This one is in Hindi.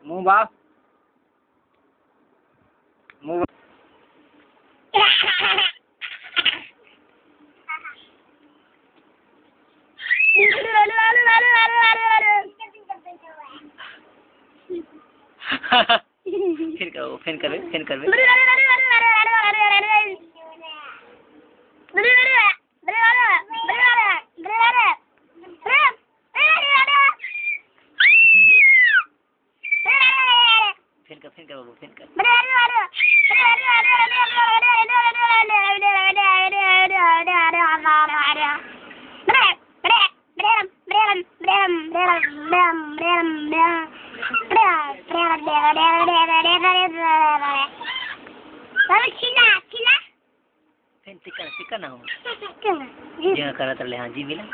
मुंह बाप मुंह फिर करो फिर कर tika na jangan kara terlihat ji bilang